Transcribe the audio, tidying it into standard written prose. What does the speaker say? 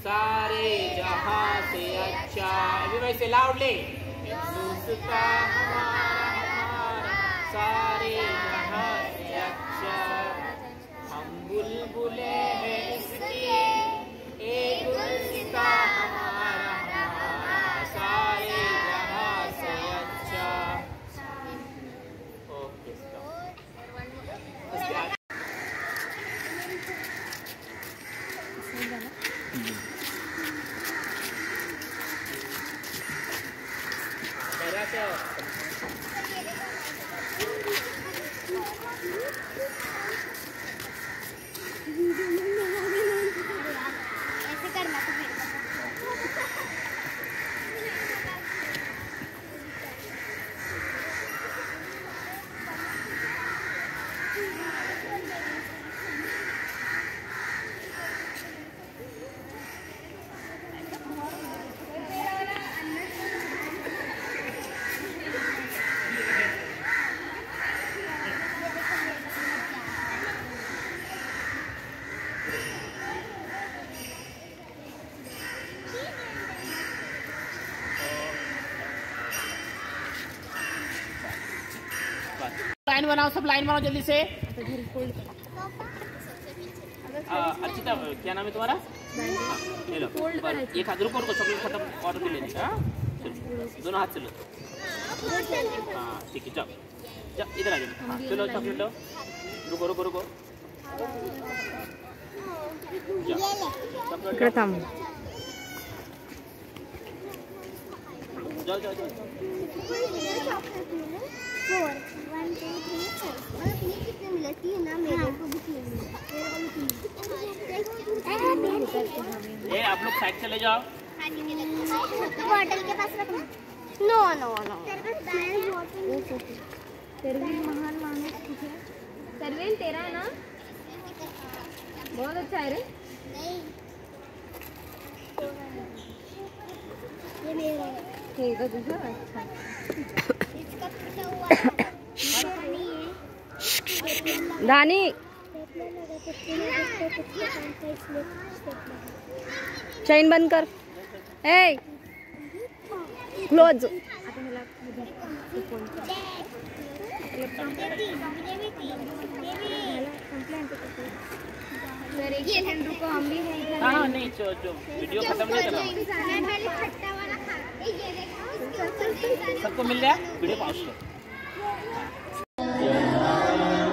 सारे जहां से अच्छा। एवरीबॉडी से लाउडली, हिंदुस्तान हमारा सारे जहां से अच्छा। हम बुलबुले हैं इसकी, एक गुलसिता हमारा सारे जहां से अच्छा। ओके ऐसे करना तो लाइन बनाओ, सब लाइन बनाओ जल्दी से। अर्चिता, क्या नाम है तुम्हारा? ले लो एक हाथ, रुको रुको, चॉकलेट खत्म, ऑर्डर भी लेने का। दोनों हाथ चलो। हाँ ठीक है, जाओ जाओ, इधर आ जाओ। चलो चॉकलेट लो, रुको रुको रुको, चॉकलेट जाओ जाओ जाओ। 4 1 2 3 4 और अपनी कितने मिलती है ना, मेरे को भी 3 ये आप लोग साइड चले जाओ। बॉटल के पास रखना। नो नो नो, सरवीन महान मानुस तुझे। सरवीन तेरा है ना, बहुत अच्छा है रे। ये मेरा ठीक है तुझे अच्छा। इसका टूटा हुआ दानी चैन बंद कर। ए क्लोज। रुको, हम भी हैं। हाँ नहीं, जो वीडियो खत्म नहीं करना, सबको मिल गया वीडियो पॉज करो।